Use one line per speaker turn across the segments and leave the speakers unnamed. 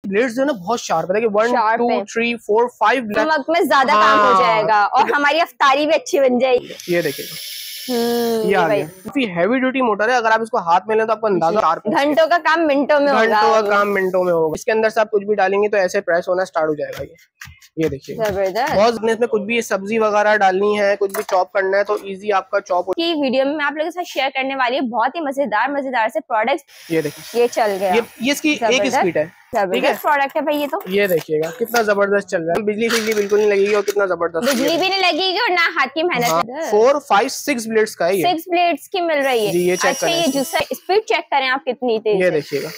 Blades जो है ना बहुत शार्प है, 1 2 3 4 5
नमक में ज्यादा काम हो जाएगा और हमारी अफ्तारी भी अच्छी बन जाएगी।
ये देखिए ये आ गया, काफी हैवी ड्यूटी मोटर है। अगर आप इसको हाथ में लें तो आपको अंदाजा
घंटों का काम मिनटों में होगा।
घंटों का काम मिनटों में होगा। इसके अंदर से आप कुछ भी डालेंगे तो ऐसे प्रेस होना स्टार्ट हो जाएगा। ये देखिए बहुत, इसमें कुछ भी सब्जी वगैरह डालनी है, कुछ भी चॉप करना है तो इजी आपका चॉप।
की वीडियो में मैं आप लोगों के साथ शेयर करने वाली है बहुत ही मजेदार से प्रोडक्ट्स।
ये देखिए
ये चल गया,
ये इसकी एक स्पीड है, ठीक है
प्रोडक्ट है भाई। ये तो
ये देखिएगा कितना जबरदस्त चल रहा है, बिजली बिल्कुल नहीं लगेगी और कितना जबरदस्त,
बिजली भी नहीं लगेगी और ना हाथ की मेहनत है।
4 5 6 ब्लेड्स का है ये,
6 ब्लेड्स की मिल रही है।
ये चेक
अच्छा ये जूसर स्पीड चेक करें आप कितनी तेज।
ये देखिएगा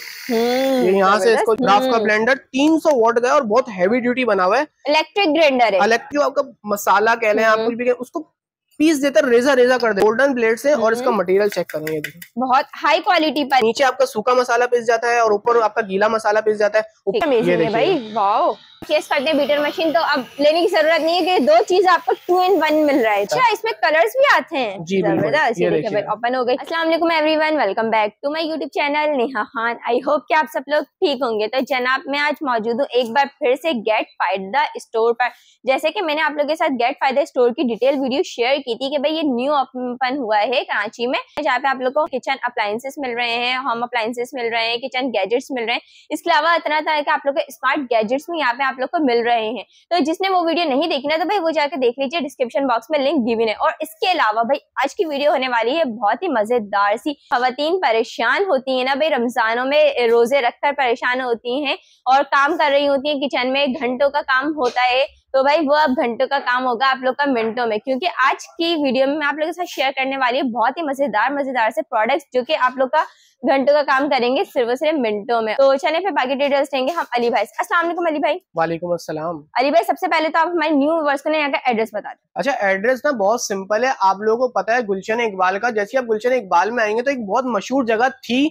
ये यहाँ से इसको ग्राफ का ब्लेंडर 300 वॉट का है और बहुत हैवी ड्यूटी बना हुआ है।
इलेक्ट्रिक ग्राइंडर है,
इलेक्ट्रिक आपका मसाला कह लें आप कुछ भी उसको पीस देता है, रेजा कर दे गोल्डन ब्लेड से। और इसका मटेरियल चेक करेंगे,
बहुत हाई क्वालिटी पर।
नीचे आपका सूखा मसाला पिस जाता है और ऊपर आपका गीला मसाला पिस जाता है।
ये भाई वाओ, केस करते हैं बीटर मशीन तो अब लेने की जरूरत नहीं है कि 2 चीज आपको 2 in 1 मिल रहा है। अच्छा इसमें कलर्स भी आते हैं।
जी
जबरदस्त। ये देखिए भाई ओपन हो गई। अस्सलाम वालेकुम everyone, welcome back to my YouTube channel Neha Khan. I hope कि आप सब लोग ठीक होंगे। तो जनाब मैं आज मौजूद हूँ एक बार फिर से गेट फायदा स्टोर पर। जैसे कि मैंने आप लोगों के साथ गेट फायदा स्टोर की डिटेल वीडियो शेयर की थी कि भाई ये न्यू ओपन हुआ है कराची में, जहाँ पे आप लोग को किचन अप्लायंसेस मिल रहे हैं, होम अप्लायंसेस मिल रहे हैं, किचन गैजेट्स मिल रहे हैं। इसके अलावा तरह के आप लोग को स्मार्ट गैजेट्स भी यहाँ पे आप लोग को मिल रहे हैं। तो जिसने वो वीडियो नहीं देखी ना तो भाई वो जाके देख लीजिए, डिस्क्रिप्शन बॉक्स में लिंक गिवन है। और इसके अलावा भाई आज की वीडियो होने वाली है बहुत ही मजेदार सी। खवातीन परेशान होती है ना भाई, रमजानों में रोजे रखकर परेशान होती हैं और काम कर रही होती हैं किचन में, घंटों का काम होता है। तो भाई वो अब घंटों का काम होगा आप लोग का मिनटों में, क्योंकि आज की वीडियो में मैं आप लोगों के साथ शेयर करने वाली है बहुत ही मजेदार से प्रोडक्ट्स जो कि आप लोग का घंटों का काम करेंगे सिर्फ मिनटों में। तो चलिए फिर बाकी डिटेल्स देंगे हम अली भाई से। अस्सलाम वालेकुम अली भाई।
वालेकुम अस्सलाम।
अली भाई सबसे पहले तो आप हमारे न्यू व्यूअर्स को यहाँ का एड्रेस बता दें।
अच्छा एड्रेस ना बहुत सिंपल है, आप लोगों को पता है गुलशन इकबाल का। जैसे आप गुलशन इकबाल में आएंगे तो एक बहुत मशहूर जगह थी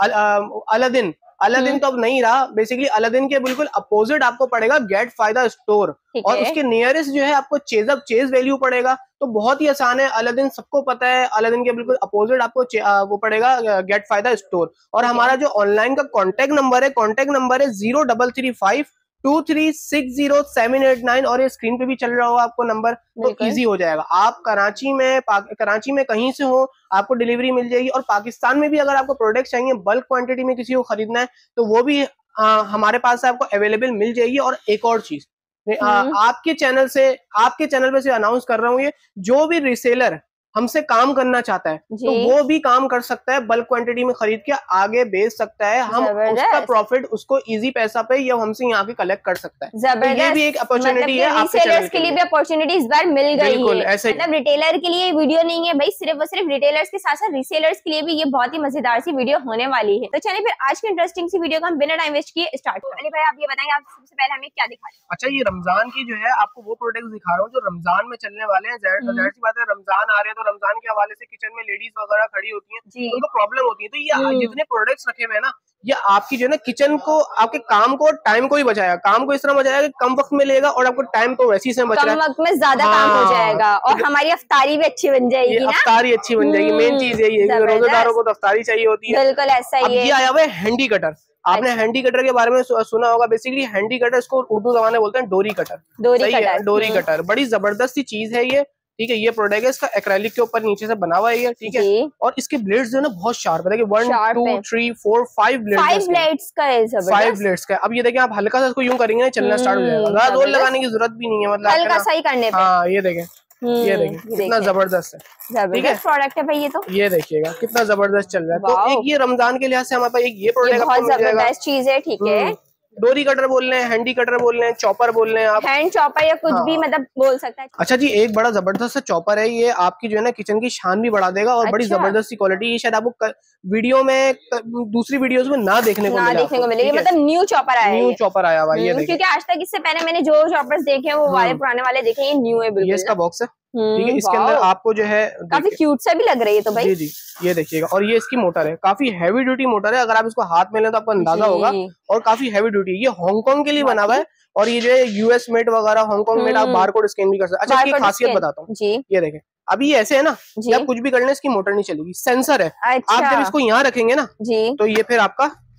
अलादीन तो अब नहीं रहा। बेसिकली अलादीन के बिल्कुल अपोजिट आपको पड़ेगा गेट फायदा स्टोर और उसके नियरेस्ट जो है आपको चेज वैल्यू पड़ेगा। तो बहुत ही आसान है, अलादीन सबको पता है। अलादीन के बिल्कुल अपोजिट आपको वो पड़ेगा गेट फायदा स्टोर। और हमारा जो ऑनलाइन का कॉन्टेक्ट नंबर है 0335 2360 और ये स्क्रीन पे भी चल रहा होगा आपको नंबर, तो इजी हो जाएगा। आप कराची में कहीं से हो आपको डिलीवरी मिल जाएगी। और पाकिस्तान में भी अगर आपको प्रोडक्ट चाहिए बल्क क्वांटिटी में किसी को खरीदना है तो वो भी हमारे पास आपको अवेलेबल मिल जाएगी। और एक और चीज आपके चैनल पे से अनाउंस कर रहा हूँ, ये जो भी रिसेलर हमसे काम करना चाहता है तो वो भी काम कर सकता है, बल्क क्वांटिटी में खरीद के आगे बेच सकता है। हम उसका प्रॉफिट उसको इजी पैसा पे या हमसे यहाँ के कलेक्ट कर सकता है। तो ये भी एक अपॉर्चुनिटी है आपके चैनल
के लिए भी अपॉर्चुनिटी इस बार मिल गई है।
ऐसे
मतलब रिटेलर के लिए वीडियो नहीं है भाई, सिर्फ रिटेलर्स के साथ साथ रिसेलर्स के लिए भी ये बहुत ही मजेदार सी वीडियो होने वाली है। तो चलिए फिर आज की इंटरेस्टिंग सी वीडियो को हम बिना टाइम वेस्ट किए स्टार्ट करें। अली भाई आप ये बताएंगे आप सबसे पहले हमें क्या दिखा रहे हैं?
अच्छा ये रमजान की जो है आपको वो प्रोडक्ट दिखा रहा हूँ जो रमजान में चलने वाले हैं। जाहिर सी बात है रमजान आ रहे हैं तो रमजान के हवाले से किचन में लेडीज वगैरह खड़ी होती हैं, उनको प्रॉब्लम होती है। तो ये जितने प्रोडक्ट्स रखे हुए हैं ना, ये आपकी जो है ना किचन को, आपके काम को, टाइम को ही बचाएगा। काम को इस तरह बचाएगा कि कम वक्त में लेगा और आपको टाइम तो वैसे ही से बच रहा है,
कम वक्त में ज्यादा काम हो जाएगा और हमारी अफ्तारी भी अच्छी बन जाएगी ना।
अफ्तारी अच्छी बन जाएगी, मेन चीज यही है। रोजेदारों को तो अफ्तारी चाहिए होती है।
बिल्कुल ऐसा ही है।
ये आया हुआ है हैंडी कटर। आपने हैंडी कटर के बारे में सुना होगा। बेसिकली हैंडी कटर इसको उर्दू जबान में बोलते हैं डोरी कटर। डोरी कटर बड़ी जबरदस्त सी चीज है ये, ठीक है। ये प्रोडक्ट है, इसका एक्रेलिक के ऊपर नीचे से बना हुआ है ये, ठीक है। और इसके ब्लेड्स जो है ना बहुत शार्प है। देखिए 1 2 3 4 5 ब्लेड्स का है, 5 ब्लेड्स का। अब ये देखिए आप हल्का सा इसको यूं करेंगे ना चलना स्टार्ट हो जाएगा, ज्यादा जोर लगाने की जरूरत भी नहीं है, मतलब
हल्का सा ही करने पे।
हाँ ये देखें, ये देखिए कितना जबरदस्त है, ठीक है
प्रोडक्ट है भाई ये। तो
ये देखिएगा कितना जबरदस्त चल रहा है। तो एक ये रमजान के लिहाज से हमारे पास एक ये प्रोडक्ट
बहुत जबरदस्त चीज है, ठीक है।
डोरी कटर बोल रहे हैं, हैंडी कटर बोल रहे हैं, चॉपर बोल रहे हैं, आप
हैंड चॉपर या कुछ भी मतलब बोल सकता है।
अच्छा जी एक बड़ा जबरदस्त सा चॉपर है ये, आपकी जो है ना किचन की शान भी बढ़ा देगा और बड़ी जबरदस्त सी क्वालिटी। ये शायद आपको वीडियो में दूसरी वीडियोस में ना देखने को
मिलेगी। मतलब न्यू चॉपर
आया हुआ है,
क्योंकि आज तक इससे पहले मैंने जो चॉपर्स देखे वो वाले पुराने वाले देखे, ये न्यू है बिल्कुल।
ये इसका बॉक्स है, ठीक है। इसके अंदर आपको जो है
काफी क्यूट सा भी लग रही है। तो भाई
जी ये देखिएगा, और ये इसकी मोटर है, काफी हैवी ड्यूटी मोटर है। अगर आप इसको हाथ में लें तो आपको अंदाजा होगा, और काफी हैवी ड्यूटी। ये हांगकांग के लिए बना हुआ है और ये जो है यूएस मेड वगैरह, हांगकांग मेड, आप बारकोड स्कैन भी कर सकते हैं। अच्छा इसकी खासियत बताता हूँ, ये देखें अभी ऐसे है ना कि आप कुछ भी करने इसकी मोटर नहीं चलेगी, सेंसर है। आप जब इसको यहाँ रखेंगे ना तो ये फिर आपका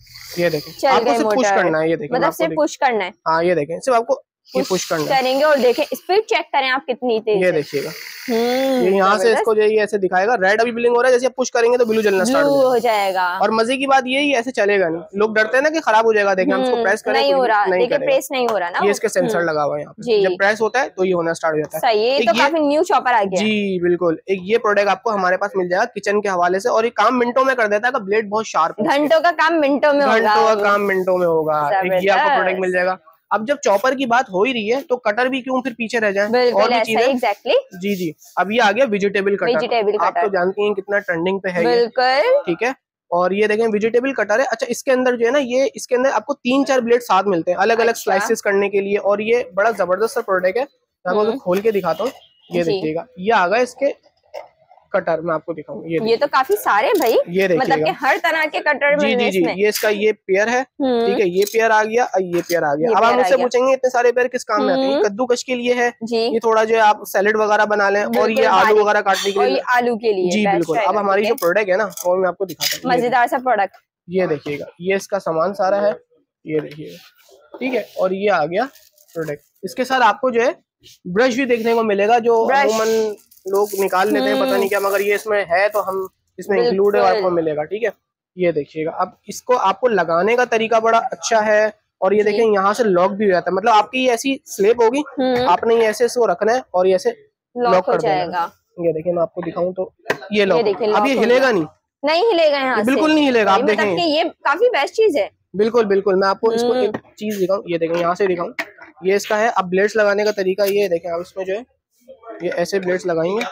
ये देखें, आपको सिर्फ पुश करना है, ये देखें,
मतलब सिर्फ पुश करना है।
हाँ ये देखें, सिर्फ आपको ये पुश करना
करेंगे और देखें स्पीड चेक करें आप कितनी तेज।
ये देखिएगा, ये यहाँ से इसको जो ये ऐसे दिखाएगा, रेड अभी ब्लिंक हो रहा है, जैसे आप पुश करेंगे तो ब्लू जलना स्टार्ट
हो जाएगा।
और मजे की बात ये ऐसे चलेगा नहीं, लोग डरते हैं ना कि खराब हो जाएगा, देखें हम इसको प्रेस करें
नहीं हो रहा, देखिए प्रेस नहीं हो रहा ना,
ये इसके सेंसर लगा हुआ है यहाँ पे, जब प्रेस होता है तो ये होना स्टार्ट हो जाता है।
सही है, तो काफी न्यू चॉपर आ गया।
जी बिल्कुल, एक ये प्रोडक्ट आपको हमारे पास मिल जाएगा किचन के हवाले से, और ये काम मिनटों में कर देता है, ब्लेड बहुत शार्प है,
घंटों का काम मिनटों में होगा,
घंटों का काम मिनटों में होगा। ये आपको प्रोडक्ट मिल जाएगा। अब जब चॉपर की बात हो ही रही है तो कटर भी क्यों फिर पीछे रह जाए, और भी चीजें।
एग्जैक्टली
जी जी, अब ये आ गया वेजिटेबल कटर, आप तो जानती हैं कितना ट्रेंडिंग पे है,
बिल्कुल
ठीक है। और ये देखें वेजिटेबल कटर है। अच्छा, इसके अंदर जो है ना, ये इसके अंदर आपको 3-4 ब्लेड साथ मिलते हैं अलग अलग स्लाइसेस करने के लिए, और ये बड़ा जबरदस्त प्रोडक्ट है। मैं आपको खोल के दिखाता हूँ, ये देखिएगा, ये आ गया इसके कटर, मैं आपको दिखाऊंगा। ये
तो काफी सारे भाई,
ये
मतलब कि हर तरह के कटर
जी जी जी, ये इसका ये पेयर है, ठीक है, ये पेयर आ गया, ये पेयर आ गया। अब आप मुझसे पूछेंगे इतने सारे पेयर किस काम में आते हैं? ये कद्दूकश के लिए है, ये थोड़ा जो है आप सैलेड वगैरह बना लें, और ये आलू वगैरह काटने के लिए,
आलू के लिए।
जी बिल्कुल। अब हमारी जो प्रोडक्ट है ना, वो मैं आपको दिखाता हूँ,
मजेदार सा प्रोडक्ट।
ये देखिएगा, ये इसका सामान सारा है, ये देखिएगा, ठीक है। और ये आ गया प्रोडक्ट, इसके साथ आपको जो है ब्रश भी देखने को मिलेगा, जो अमूमन लोग निकाल लेते हैं, पता नहीं क्या, मगर ये इसमें है तो हम इसमें इंक्लूड है, आपको मिलेगा, ठीक है। ये देखिएगा, अब इसको आपको लगाने का तरीका बड़ा अच्छा है, और ये देखें यहाँ से लॉक भी हो जाता है, मतलब आपकी ये ऐसी स्लिप होगी, आपने ये ऐसे इसको रखना है और ये ऐसे लॉक कर जाएगा। ये देखिए, मैं आपको दिखाऊं तो ये लॉक, अब ये हिलेगा नहीं
हिलेगा, यहाँ
बिल्कुल नहीं हिलेगा। आप देखें,
ये काफी बेस्ट चीज है।
बिल्कुल बिल्कुल, मैं आपको इसको एक चीज दिखाऊं, ये देखें, यहाँ से दिखाऊं, ये इसका है। अब ब्लेड्स लगाने का तरीका ये देखें, आप इसमें जो है ये ऐसे ब्लेड्स लगाएंगे,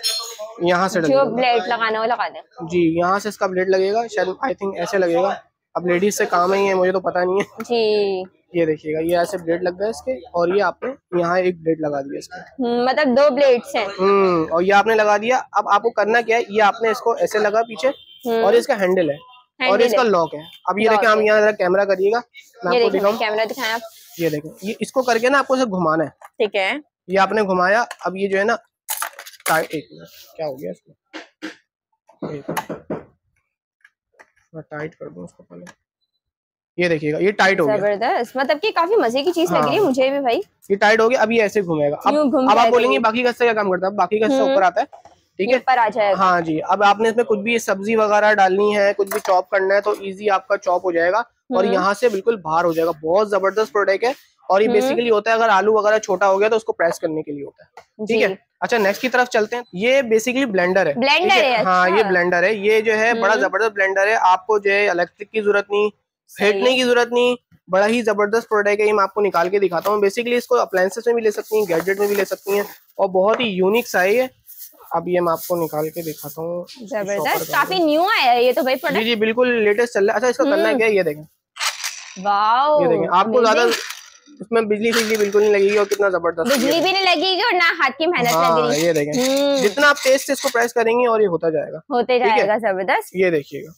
यहाँ से
जो ब्लेड लगाना हो लगा दें।
जी, यहाँ से इसका ब्लेड लगेगा, शायद आई थिंक ऐसे लगेगा, अब लेडीज से काम ही है, मुझे तो पता नहीं है
जी।
ये देखिएगा, ये ऐसे ब्लेड लग गए इसके, और ये आपने यहाँ एक ब्लेड लगा दिया इसके,
मतलब 2 ब्लेड्स हैं।
और ये आपने लगा दिया। अब आपको करना क्या है, ये आपने इसको ऐसे लगा पीछे, और इसका हैंडल है, और इसका लॉक है। अब ये देखें, हम यहाँ जरा कैमरा करिएगा, मैं आपको दिखाऊं,
कैमरा दिखाएं आप।
ये देखें, ये इसको करके ना आपको इसे घुमाना है,
ठीक है।
ये आपने घुमाया, अब ये जो है ना टाइट, एक मिनट, क्या हो गया इसको, मैं टाइट कर दूं इसको पहले। ये देखिएगा, ये टाइट हो गया,
जबरदस्त, मतलब कि काफी मजे की चीज लग रही है मुझे भी भाई।
ये टाइट हो गया, अब ये ऐसे घूमेगा। अब आप बोलेंगे बाकी का हिस्सा क्या काम करता है, बाकी का हिस्सा ऊपर आता है, ठीक है,
ऊपर आ जाएगा।
हाँ जी। अब आपने इसमें कुछ भी सब्जी वगैरह डालनी है, कुछ भी चॉप करना है, तो इजी आपका चॉप हो जाएगा, और यहाँ से बिल्कुल बाहर हो जाएगा। बहुत जबरदस्त प्रोडक्ट है, और ये बेसिकली होता है, अगर आलू वगैरह छोटा हो गया तो उसको प्रेस करने के लिए होता है, ठीक है। अच्छा, नेक्स्ट की तरफ चलते हैं। ये बेसिकली ब्लेंडर है, हाँ ये ब्लेंडर है, ये जो है बड़ा जबरदस्त ब्लेंडर है। आपको जो है इलेक्ट्रिक की जरूरत नहीं, फेंटने की जरूरत नहीं, बड़ा ही जबरदस्त प्रोडक्ट है। ये मैं आपको निकाल के दिखाता हूँ। बेसिकली इसको अप्लायंसेस में भी ले सकती हैं, गैजेट में भी ले सकती हैं, और बहुत ही यूनिक सा है ये। अब ये मैं आपको निकाल के दिखाता हूूँ,
जबरदस्त, काफी न्यू आया है ये तो भाई प्रोडक्ट।
जी बिल्कुल लेटेस्ट चल रहा है। अच्छा, इसका करना क्या है, ये देखें,
वाओ,
ये देखें, आपको ज्यादा इसमें बिजली बिल्कुल नहीं लगेगी, और कितना जबरदस्त,
बिजली भी नहीं लगेगी और ना हाथ की मेहनत लगेगी।
ये देखें, जितना आप तेज से इसको प्रेस करेंगे और ये होते जाएगा,
जबरदस्त।
ये देखिएगा,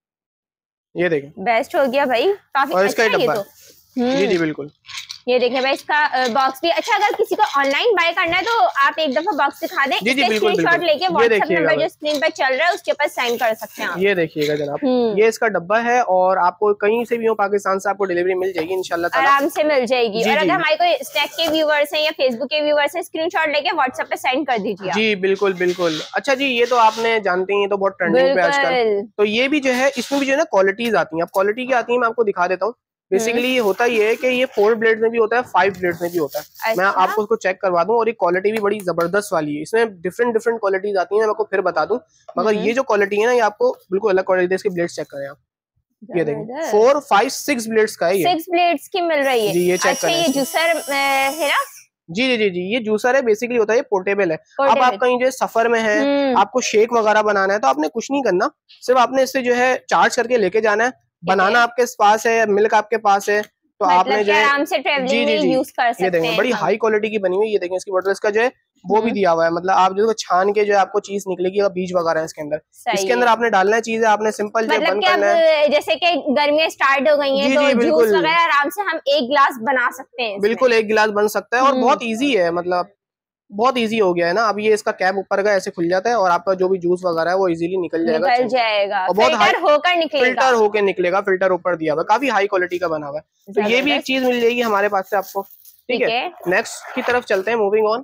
ये देखें,
बेस्ट हो गया भाई, काफी
और इसका
अच्छा है ये तो।
जी जी बिल्कुल,
ये देखें भाई, इसका बॉक्स भी अच्छा। अगर किसी को ऑनलाइन बाय करना है तो आप एक दफा बॉक्स दिखा दें, स्क्रीनशॉट लेके व्हाट्सएप नंबर जो स्क्रीन पर चल रहा है उसके ऊपर सेंड कर सकते हैं आप।
ये देखिएगा जनाब, ये इसका डब्बा है, और आपको कहीं से भी हो पाकिस्तान से आपको डिलीवरी मिल जाएगी इंशाल्लाह ताला, आराम
से मिल जाएगी। और अगर हमारे कोई स्नैक के व्यूअर्स हैं या फेसबुक के व्यूअर्स हैं, स्क्रीनशॉट लेके व्हाट्सएप पे सेंड कर दीजिए।
जी बिल्कुल बिल्कुल। अच्छा जी, ये तो आपने जानते हैं, ये तो बहुत ट्रेंडिंग पे आजकल। तो ये भी जो है, इसमें भी जो है ना क्वालिटीज आती हैं। अब क्वालिटी क्या आती है मैं आपको दिखा देता हूँ। बेसिकली होता ये है कि ये 4 ब्लेड में भी होता है, 5 ब्लेड में भी होता है। अच्छा? मैं आपको उसको चेक करवा दूं, और ये क्वालिटी भी बड़ी जबरदस्त वाली है। इसमें डिफरेंट क्वालिटीज आती हैं, मैं आपको फिर बता दूं, मगर ये जो क्वालिटी है ना, ये आपको बिल्कुल अलग क्वालिटी है। इसके ब्लेड्स चेक करें आप, ये देखिए 4, 5, 6 ब्लेड्स का है ये,
6 ब्लेड्स की मिल रही है
जी। ये चेक करें,
ये जूसर है ना?
जी जी जी जी, ये जूसर है, बेसिकली होता है, ये पोर्टेबल है। अब आप कहीं जो सफर में है, आपको शेक वगैरह बनाना है, तो आपने कुछ नहीं करना, सिर्फ आपने इससे जो है चार्ज करके लेके जाना है। बनाना आपके पास है, मिल्क आपके पास है, तो आपने जो है
आराम से ट्रैवलिंग में यूज कर सकते हैं।
ये देखें, बड़ी हाई क्वालिटी की बनी हुई, ये देखें, इसकी बॉटल, इसका जो है वो भी दिया हुआ है, मतलब आप जो छान के जो है आपको चीज निकलेगी, अगर बीज वगैरह है इसके अंदर, इसके अंदर आपने डालना है चीज, आपने सिंपल जो बंद करना है।
जैसे कि गर्मियां स्टार्ट हो गई हैं, तो जूस वगैरह आराम से हम 1 गिलास बना सकते हैं।
बिल्कुल 1 गिलास बन सकता है, और बहुत इजी है, मतलब बहुत इजी हो गया है ना। अब ये इसका कैप ऊपर का ऐसे खुल जाता है और आपका जो भी जूस वगैरह है वो इजीली निकल जाएगा
और बहुत
फिल्टर होकर निकलेगा। फिल्टर ऊपर दिया हुआ है, काफी हाई क्वालिटी का बना हुआ है। तो ये भी एक चीज मिल जाएगी हमारे पास से आपको। ठीक है, नेक्स्ट की तरफ चलते हैं, मूविंग ऑन।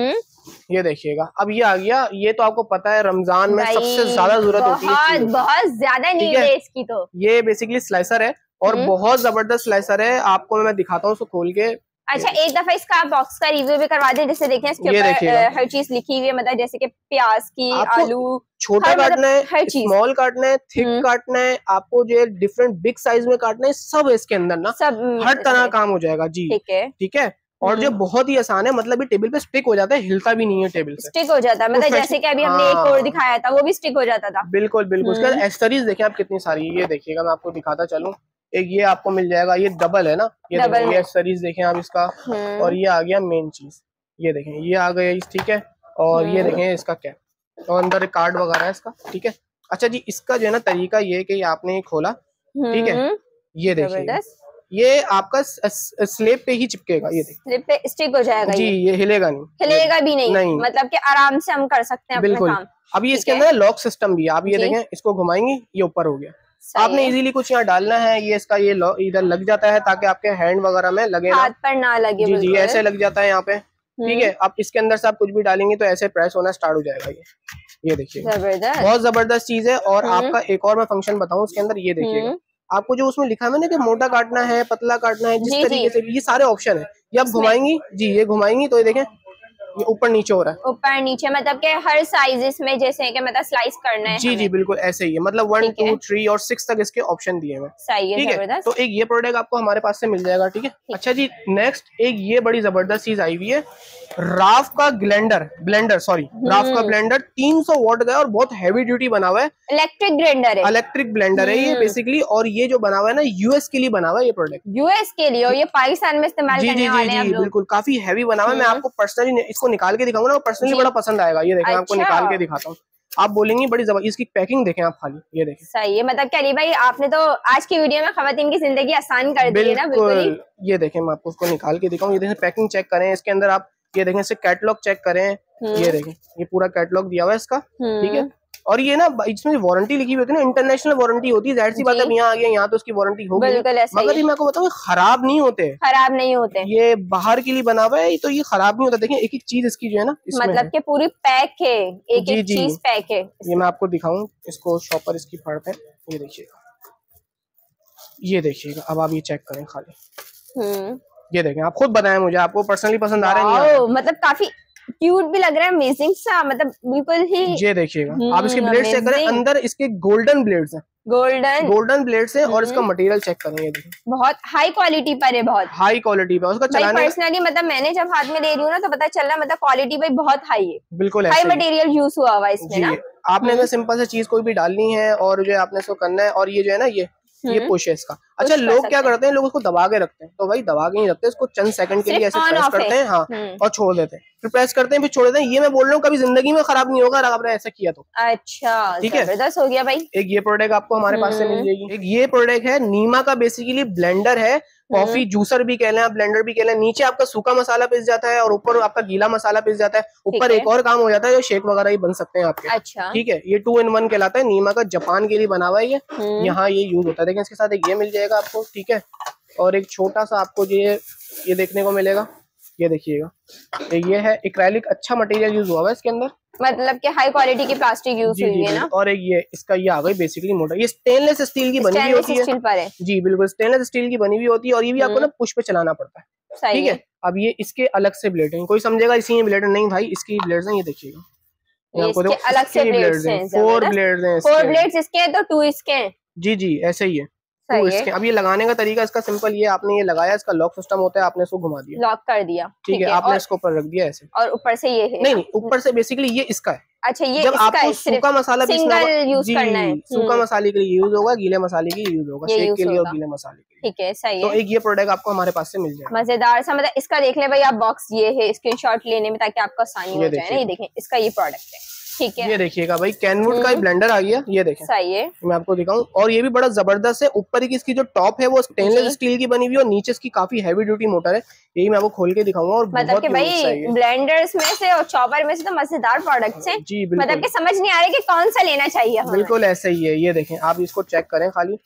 ये देखिएगा, अब ये आ गया। ये तो आपको पता है रमजान में सबसे ज्यादा जरूरत होती है,
बहुत ज्यादा नीड है इसकी। तो ये
बेसिकली स्लाइसर है और बहुत जबरदस्त स्लाइसर है। आपको मैं दिखाता हूँ उसको खोल के।
अच्छा, एक दफा इसका बॉक्स का रिव्यू भी करवा दे, जैसे देखें इसके ऊपर हर चीज लिखी हुई है, मतलब जैसे कि प्याज की, आलू,
छोटा काटना है, स्मॉल काटना है, थिक काटना है, आपको जो डिफरेंट बिग साइज में काटना है, सब इसके अंदर ना सब हर तरह काम हो जाएगा जी। ठीक है। और जो बहुत ही आसान है, मतलब ये टेबल पे स्टिक हो जाता है, हिलता भी नहीं है, टेबल से
स्टिक हो जाता है। मतलब जैसे कि अभी हमने एक और दिखाया था वो भी स्टिक हो जाता था।
बिल्कुल बिल्कुल। उसके बाद एक्सेसरीज देखिए आप कितनी सारी। ये देखिएगा, मैं आपको दिखाता चलूं। एक ये आपको मिल जाएगा, ये डबल है ना, ये एक्सेसरीज देखें आप इसका। और ये आ गया मेन चीज, ये देखें, ये आ गया। ठीक है, और ये देखें इसका कैप और अंदर कार्ड वगैरह है इसका। ठीक है। अच्छा जी, इसका जो है ना तरीका ये कि आपने खोला, ठीक है, ये देखिए, ये आपका स्लेब पे ही चिपकेगा। ये देखिए, स्लेब पे स्टिक हो जाएगा जी। ये हिलेगा नहीं, हिलेगा भी नहीं। मतलब कि आराम से हम कर सकते हैं अपना काम। अब ये इसके अंदर लॉक सिस्टम भी है। आप ये देखें, इसको घुमाएंगे, ये ऊपर हो गया। आपने इजीली कुछ यहाँ डालना है, ये इसका ये इधर लग जाता है ताकि आपके हैंड वगैरह में लगे, हाथ पर ना लगे। जी, ऐसे लग जाता है यहाँ पे। ठीक है। अब इसके अंदर से आप कुछ भी डालेंगे तो ऐसे प्रेस होना स्टार्ट हो जाएगा। ये देखिए, बहुत जबरदस्त चीज है। और आपका एक और मैं फंक्शन बताऊं उसके अंदर, ये देखिएगा, आपको जो उसमें लिखा है ना कि मोटा काटना है, पतला काटना है, जिस तरीके से, ये सारे ऑप्शन है। ये आप घुमाएंगी जी, ये घुमाएंगी तो ये देखें, ये ऊपर नीचे हो रहा है, ऊपर नीचे, मतलब कि हर साइजेस में जैसे कि मतलब स्लाइस करना है। जी जी बिल्कुल ऐसे ही है। मतलब 1, 2, 3 और 6 तक इसके ऑप्शन दिए हुए। सही है, ठीक है। तो एक ये प्रोडक्ट आपको हमारे पास से मिल जाएगा। ठीक है। अच्छा जी, नेक्स्ट एक ये बड़ी जबरदस्त चीज आई हुई है, राफ का ब्लेंडर 300 वॉट का और बहुत हैवी ड्यूटी बना हुआ है। इलेक्ट्रिक ब्लेंडर है ये बेसिकली। और ये जो बना हुआ है ना, यूएस के लिए बना हुआ है ये प्रोडक्ट, यूएस के लिए, और ये पाकिस्तान में इस्तेमाल करने वाले हैं। बिल्कुल, काफी हैवी बना हुआ है। मैं आपको पर्सनली इसको निकाल के दिखाऊंगा ना, पर्सनली बड़ा पसंद आएगा। ये देखें, आपको निकाल के दिखाता हूँ, आप बोलेंगे बड़ी जबरदस्त। इसकी पैकिंग देखें आप खाली, ये देखें। सही है, मतलब कि अली भाई आपने तो आज की वीडियो में खवातीन की जिंदगी आसान कर दी है ना। बिल्कुल। ये देखें, मैं आपको उसको निकाल के दिखाऊं। ये देखें, पैकिंग चेक करें इसके अंदर आप, ये देखें, इससे कैटलॉग चेक करें। ये देखें, ये पूरा कैटलॉग दिया हुआ है इसका। ठीक है। और ये ना इसमें वारंटी लिखी हुई होती है ना, इंटरनेशनल वारंटी होती है। जाहिर सी बात है, यहाँ आ गया, यहाँ तो उसकी वारंटी होगी, मगर ये मैं आपको बताऊँ खराब नहीं होते। ये बाहर के लिए बना हुआ है, तो ये खराब नहीं होता। देखिए, एक एक चीज इसकी जो है ना, मतलब कि पूरी पैक है, एक एक चीज पैक है। ये मैं आपको दिखाऊं, इसको शॉपर इसकी फाड़ते हैं। ये देखिएगा, अब आप ये चेक करें खाली। ये देखें, आप खुद बताएं मुझे, आपको पर्सनली पसंद आ रहा है? मतलब काफी क्यूट भी लग रहा है, अमेजिंग सा, मतलब बिल्कुल ही। ये देखिएगा, आप इसके ब्लेड चेक करें, अंदर इसके गोल्डन ब्लेड्स हैं, गोल्डन ब्लेड्स हैं। और इसका मटेरियल चेक करें, ये देखिए, बहुत हाई क्वालिटी पर है, बहुत हाई क्वालिटी पर। उसका चलाने पर्सनली मतलब मैंने जब हाथ में ले रही हूँ ना, तो पता चल रहा है, मतलब क्वालिटी भाई बहुत हाई है। बिल्कुल हाई मटेरियल यूज हुआ हुआ इसमें ना। आपने अगर सिंपल से चीज कोई भी डालनी है और जो आपने इसको करना है, और ये जो है ना, ये पुश है इसका। अच्छा, लोग क्या करते हैं, लोग उसको दबा के रखते हैं, तो भाई दबा के नहीं रखते, इसको चंद सेकंड के लिए ऐसे प्रेस करते हैं, हाँ, और छोड़ देते हैं, फिर प्रेस करते हैं, फिर छोड़ देते हैं। ये मैं बोल रहा हूँ, कभी जिंदगी में खराब नहीं होगा अगर आपने ऐसा किया तो। अच्छा, ठीक है, जबरदस्त हो गया भाई। एक ये प्रोडक्ट आपको हमारे पास से मिल जाएगी। एक ये प्रोडक्ट है नीमा का, बेसिकली ब्लेंडर है, कॉफी जूसर भी कह लें आप, ब्लेंडर भी कह लें। नीचे आपका सूखा मसाला पिस जाता है और ऊपर आपका गीला मसाला पिस जाता है। ऊपर एक और काम हो जाता है, जो शेक वगैरह ही बन सकते हैं आपके। अच्छा, ठीक है। ये 2 in 1 कहलाता है। नीमा का जापान के लिए बना हुआ है ये, यहाँ ये यूज होता है। देखिए, इसके साथ एक ये मिल जाएगा आपको। ठीक है। और एक छोटा सा आपको ये देखने को मिलेगा, ये देखिएगा, ये है एक्रेलिक, अच्छा मटेरियल यूज हुआ है इसके अंदर, मतलब कि हाई क्वालिटी की प्लास्टिक यूज हुई है ना। और एक ये इसका ये आ गई बेसिकली मोटर, ये स्टेनलेस स्टील की बनी हुई होती है। जी बिल्कुल, स्टेनलेस स्टील की बनी हुई होती है। और ये भी आपको ना पुश पे चलाना पड़ता है। ठीक है। अब ये इसके अलग से ब्लेड है, कोई समझेगा इसी में ब्लेड नहीं भाई, इसकी ब्लेड्स हैं। ये देखिएगा, अलग से ब्लेड्स हैं, 4 ब्लेड्स हैं, 4 ब्लेड्स इसके हैं, तो 2 इसके हैं। जी जी ऐसे ही है। तो इसके अब ये लगाने का तरीका इसका सिंपल, ये आपने ये लगाया, इसका लॉक सिस्टम होता है, आपने इसको घुमा दिया, लॉक कर दिया। ठीक है। आपने इसको ऊपर रख दिया ऐसे, और ऊपर से ये है, नहीं ऊपर से बेसिकली ये इसका है। अच्छा, ये जब आपको सूखा मसाला यूज करना है, सूखा मसाले के लिए यूज होगा, गीले मसाले के लिए यूज होगा, शेक के लिए और गीले मसाले के लिए। ठीक है, सही है। तो एक ये प्रोडक्ट आपको हमारे पास से मिल जाएगा, मजेदार सा। मतलब इसका देख ले भाई आप, बॉक्स ये है, स्क्रीनशॉट लेने में ताकि आपको आसानी हो जाए ना। ये देखें, इसका ये प्रोडक्ट है।
ठीक है,
ये देखिएगा भाई कैनवुड का ब्लेंडर आ गया, ये देखें।
सही है,
मैं आपको दिखाऊं, और ये भी बड़ा जबरदस्त है। ऊपर की इसकी जो टॉप है वो स्टेनलेस स्टील की बनी हुई है और नीचे इसकी काफी हैवी ड्यूटी मोटर है। यही मैं आपको खोल के दिखाऊंगा और
मतलब कि भाई ब्लेंडर्स में से और चॉपर में से तो मजेदार प्रोडक्ट्स हैं
जी, बिल्कुल।
मतलब कि समझ नहीं आ रही कि कौन सा लेना चाहिए हमें।
बिल्कुल ऐसा ही है, ये देखें आप इसको चेक करें खाली,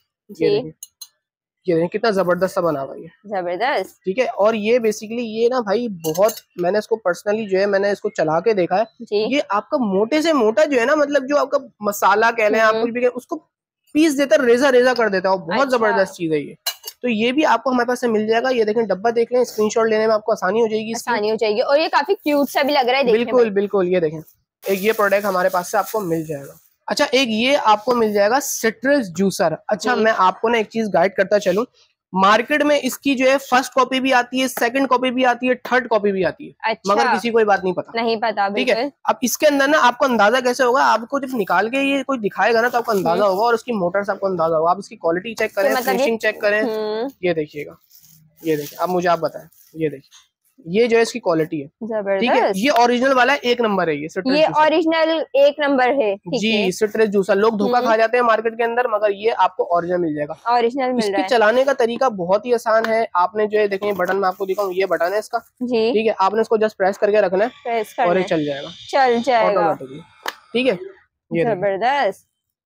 ये देखें कितना जबरदस्त सा बना हुआ है,
जबरदस्त।
ठीक है। और ये बेसिकली ये ना भाई बहुत, मैंने इसको पर्सनली जो है मैंने इसको चला के देखा है। ये आपका मोटे से मोटा जो है ना, मतलब जो आपका मसाला कह लें आप कुछ भी कहें, उसको पीस देता है, रेजा रेजा कर देता है। बहुत जबरदस्त चीज है ये। तो ये भी आपको हमारे पास से मिल जाएगा। ये देखें डब्बा देख लें, स्क्रीनशॉट लेने में आपको आसानी हो जाएगी,
आसानी हो जाएगी। और ये काफी क्यूट सा भी लग रहा है देखने में।
बिल्कुल बिल्कुल। ये देखें एक ये प्रोडक्ट हमारे पास से आपको मिल जाएगा। अच्छा, एक ये आपको मिल जाएगा सिट्रस जूसर। अच्छा, मैं आपको ना एक चीज गाइड करता चलूं, मार्केट में इसकी जो है फर्स्ट कॉपी भी आती है, सेकंड कॉपी भी आती है, थर्ड कॉपी भी आती है। अच्छा, मगर किसी को ये बात नहीं पता, ठीक है। अब इसके अंदर ना आपको अंदाजा कैसे होगा, आपको जब निकाल के ये कोई दिखाएगा ना तो आपको अंदाजा होगा, और उसकी मोटर से आपको अंदाजा होगा। आप इसकी क्वालिटी चेक करें, फिनिशिंग चेक करें। ये देखिएगा, ये देखिए, अब मुझे आप बताएं, ये देखिए ये जो है इसकी क्वालिटी है, ठीक है। ये ओरिजिनल वाला एक नंबर है, ये
ओरिजिनल एक नंबर है
जी। सिट्रस जूसर लोग धोखा खा जाते हैं मार्केट के अंदर, मगर ये आपको ओरिजिनल मिल जाएगा,
ओरिजिनल मिल रहा है।
इसके चलाने का तरीका बहुत ही आसान है। आपने जो है देखें बटन में आपको दिखाऊं, ये बटन है इसका जी, ठीक है। आपने इसको जस्ट प्रेस करके रखना है और ये चल जाएगा ऑटोमेटिकली, ठीक है। ये
जबरदस्त,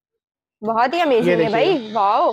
बहुत ही अमेजिंग है भाई, वाओ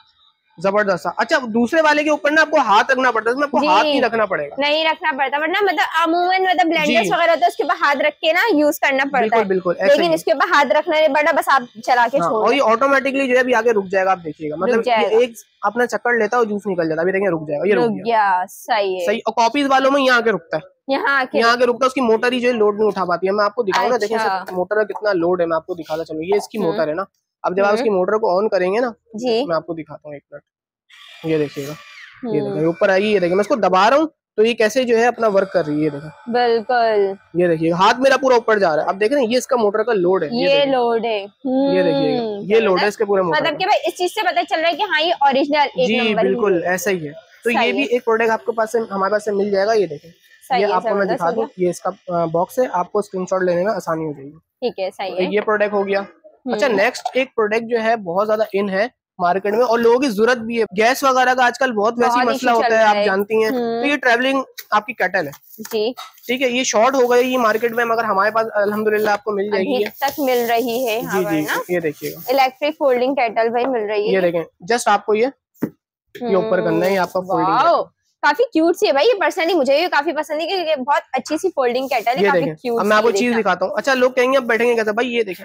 जबरदस्त। अच्छा, दूसरे वाले के ऊपर ना आपको हाथ रखना पड़ता है, इसमें आपको हाथ नहीं रखना पड़ेगा,
नहीं रखना पड़ता, वरना मतलब अमूमन मतलब ब्लेंडर्स वगैरह होता है उसके ऊपर हाथ रख के ना यूज करना पड़ता है,
बिल्कुल,
लेकिन इसके ऊपर हाथ रखना नहीं पड़ता, बस आप चला के छोड़,
और ये ऑटोमेटिकली जो है अभी आगे रुक जाएगा। आप देखिएगा, मतलब ये एक अपना चक्कर लेता है और जूस निकल जाता है। अभी देखेंगे रुक जाएगा, ये रुक गया,
सही है,
सही। और कॉपीज वालों में यहाँ आके रुकता है, यहाँ आके रुकता है, उसकी मोटर ही जो है लोड नहीं उठा पाती है। मैं आपको दिखाऊंगा, देखिए मोटर का कितना लोड है, मैं आपको दिखाता चलूं। ये इसकी मोटर है ना, अब जब आप इसकी मोटर को ऑन करेंगे ना जी, मैं आपको दिखाता हूँ, एक मिनट। ये देखिएगा, ये देखिए ऊपर आएगी, ये देखिए मैं इसको दबा रहा हूँ तो ये कैसे जो है अपना वर्क कर रही है, ये देखो
बिल्कुल।
ये देखिए हाथ मेरा पूरा ऊपर जा रहा है। आप देख रहे हैं, ये इसका मोटर का लोड है,
ये लोड है,
ये देखिएगा, ये लोड है इसके पूरे मोटर,
मतलब कि भाई इस चीज से पता चल रहा है कि हाँ ये ओरिजिनल एक नंबर है।
बिल्कुल ऐसा ही है। तो ये भी एक प्रोडक्ट आपके पास से हमारे पास से मिल जाएगा। ये देखें, ये आपको मैं दिखा दूं, ये इसका बॉक्स है, आपको स्क्रीनशॉट लेने में आसानी हो जाएगी,
ठीक है, सही है।
ये प्रोडक्ट हो गया। अच्छा, नेक्स्ट एक प्रोडक्ट जो है बहुत ज्यादा इन है मार्केट में और लोगों की जरूरत भी है, गैस वगैरह का आजकल बहुत वैसी मसला होता है, आप जानती हैं। तो ये ट्रैवलिंग आपकी केटल है जी, ठीक है। ये शॉर्ट हो गई ये मार्केट में, मगर हमारे पास अल्हम्दुलिल्लाह आपको मिल जाएगी,
अभी तक मिल रही है
जी जी। ये देखिएगा
इलेक्ट्रिक फोल्डिंग केटल भाई मिल रही है,
ये देखें, जस्ट आपको ये ऊपर करना है, आपका फोल्डिंग,
काफी क्यूट सी है भाई। ये पर्सनली मुझे ये काफी पसंद है कि ये बहुत अच्छी सी फोल्डिंग केटल है, काफी क्यूट।
अब मैं आपको चीज दिखाता हूँ। अच्छा, लोग कहेंगे अब बैठेंगे कैसे भाई, ये देखें,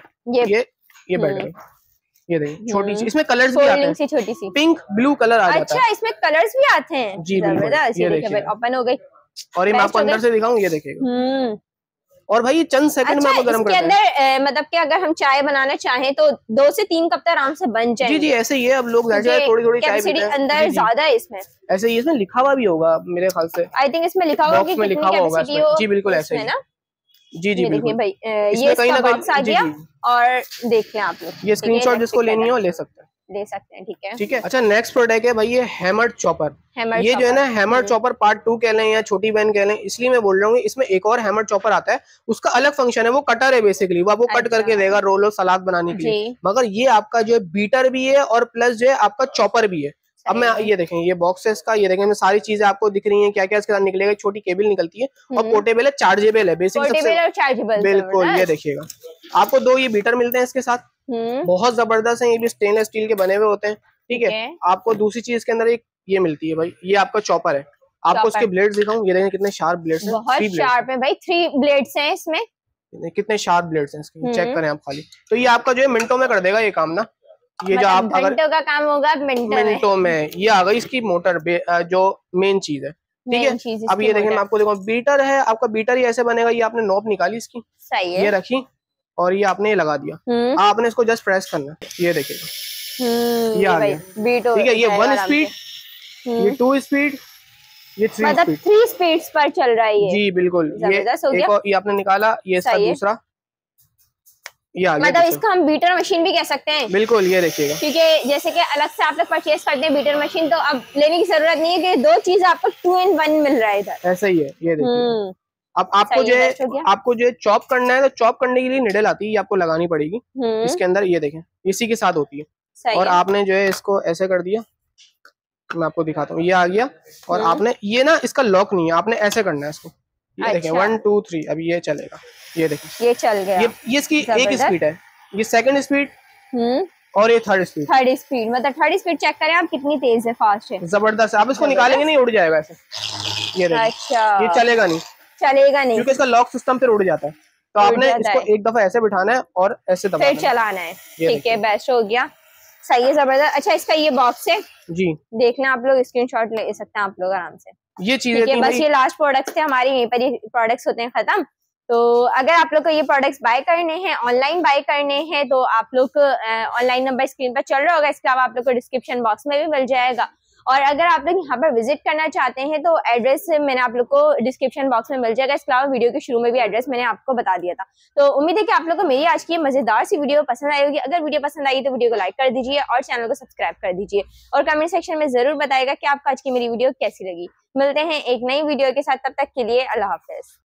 ये बैठ गए, ये देखिए छोटी सी, इसमें कलर्स भी आते हैं, छोटी सी पिंक ब्लू कलर आ जाता है।
अच्छा, इसमें कलर्स भी आते हैं जी, जबरदस्त। ये देखिए भाई ओपन हो गई, और ये मैं आपको अंदर से दिखाऊं, ये देखिएगा। और भाई ये चंद सेकंड में आपको गर्म करते हैं। इसके अंदर मतलब कि अगर हम चाय बनाना चाहें तो 2 से 3 कप तक आराम से बन जाएंगे। जी जी, ऐसे ही है। अब लोग थोड़ी थोड़ी चाय पीते हैं, अंदर ज्यादा है इसमें, ऐसे ही इसमें लिखा हुआ भी होगा मेरे ख्याल से, आई थिंक इसमें लिखा होगा कि कितनी कैपेसिटी हो। जी बिल्कुल ऐसे ही है ना, जी जी बिल्कुल भाई। ये कहीं ना कहीं आ गया, और देख लें आप लोग, ये स्क्रीनशॉट जिसको लेनी हो ले सकते हैं, ठीक है, ठीक है। अच्छा, नेक्स्ट प्रोडक्ट है भाई ये हैमर चॉपर। ये जो है ना हैमर चॉपर पार्ट 2 कह लें या छोटी बहन कह लें, इसलिए मैं बोल रहा हूँ। इसमें एक और हैमर चॉपर आता है, उसका अलग फंक्शन है, वो कटर है बेसिकली, वो आपको कट करके देगा रोल और सलाद बनाने के लिए। मगर ये आपका जो है बीटर भी है और प्लस जो है आपका चॉपर भी है। अब मैं ये देखें, ये बॉक्स है इसका, ये देखें मैं सारी चीजें आपको दिख रही हैं, क्या क्या इसके साथ निकलेगा। छोटी केबल निकलती है और पोर्टेबल है, चार्जेबल है, बेसिकली बिल्कुल। ये देखिएगा, आपको 2 ये बीटर मिलते हैं इसके साथ, बहुत जबरदस्त है। ये भी स्टेनलेस स्टील के बने हुए होते हैं, ठीक है। आपको दूसरी चीज के अंदर एक ये मिलती है भाई, ये आपका चॉपर है। आपको इसके ब्लेड्स दिखाऊं, ये देखें कितने शार्प ब्लेड्स हैं, बहुत शार्प है भाई, 3 ब्लेड्स हैं इसमें, कितने शार्प ब्लेड्स हैं इसके, चेक करें आप खाली। तो ये आपका जो है मिनटों में कर देगा ये काम ना, ये जो आप अगर घंटों का काम होगा मिनटों में। ये आ गई इसकी मोटर, जो मेन चीज है, ठीक है। अब ये देखें, मैं आपको देखो बीटर है आपका, बीटर ही ऐसे बनेगा। ये आपने नॉब निकाली इसकी, सही है, ये रखी और ये आपने लगा दिया, आपने इसको जस्ट प्रेस करना, ये देखिएगा ये आ गया, ठीक है। ये 1 स्पीड, ये 2 स्पीड, ये 3 स्पीड, 3 स्पीड्स पर चल रहा है जी बिल्कुल। ये आपने निकाला, ये इसका दूसरा, ये आ गया। मतलब इसका हम बीटर मशीन भी कह सकते हैं, बिल्कुल। ये देखिएगा, क्योंकि जैसे कि अलग से आप लोग परचेज करते हैं बीटर मशीन, तो अब लेने की जरूरत नहीं है कि 2 चीज आपको 2 in 1 मिल रहा है इधर, ऐसा ही है। ये देखिए
अब आपको जो चॉप करना है, तो चॉप करने के लिए निडल आती है, ये आपको लगानी पड़ेगी इसके अंदर। ये देखें, इसी के साथ होती है। और आपने जो है इसको ऐसे कर दिया, मैं आपको दिखाता हूँ, ये आ गया। और आपने ये ना, इसका लॉक नहीं है, आपने ऐसे करना है इसको। ये देखें 1 2 3, अभी ये चलेगा। ये देखें, ये चल गया। ये इसकी एक स्पीड है, ये सेकंड स्पीड और ये थर्ड स्पीड।
मतलब थर्ड स्पीड चेक करें आप कितनी तेज है, फास्ट है,
जबरदस्त। आप इसको निकालेंगे नहीं, उड़ जाएगा ऐसे। ये देखें,
अच्छा,
ये चलेगा नहीं
क्योंकि
इसका लॉक सिस्टम फिर उड़ जाता है। तो आपने इसको एक दफा ऐसे बिठाना है और ऐसे दबाना है, फिर चलाना है। ठीक है, बेस्ट हो गया, सही है, जबरदस्त। अच्छा, इसका ये बॉक्स है जी, देखना आप लोग स्क्रीनशॉट ले सकते हैं आप लोग आराम से। ये चीजें बस ये लास्ट प्रोडक्ट्स थे हमारे, यहीं पर ये प्रोडक्ट्स होते हैं खत्म। तो अगर आप लोग को ये प्रोडक्ट्स बाय करने हैं, ऑनलाइन बाय करने हैं, तो आप लोग ऑनलाइन नंबर स्क्रीन पर चल रहा होगा, इसके अलावा आप लोग को डिस्क्रिप्शन बॉक्स में भी मिल जाएगा। और अगर आप लोग यहाँ पर विजिट करना चाहते हैं तो एड्रेस मैंने आप लोग को डिस्क्रिप्शन बॉक्स में मिल जाएगा। इसके अलावा वीडियो के शुरू में भी एड्रेस मैंने आपको बता दिया था। तो उम्मीद है कि आप लोग को मेरी आज की मजेदार सी वीडियो पसंद आई होगी। अगर वीडियो पसंद आई तो वीडियो को लाइक कर दीजिए और चैनल को सब्सक्राइब कर दीजिए, और कमेंट सेक्शन में जरूर बताइएगा कि आपको आज की मेरी वीडियो कैसी लगी। मिलते हैं एक नई वीडियो के साथ, तब तक के लिए अल्लाह हाफिज।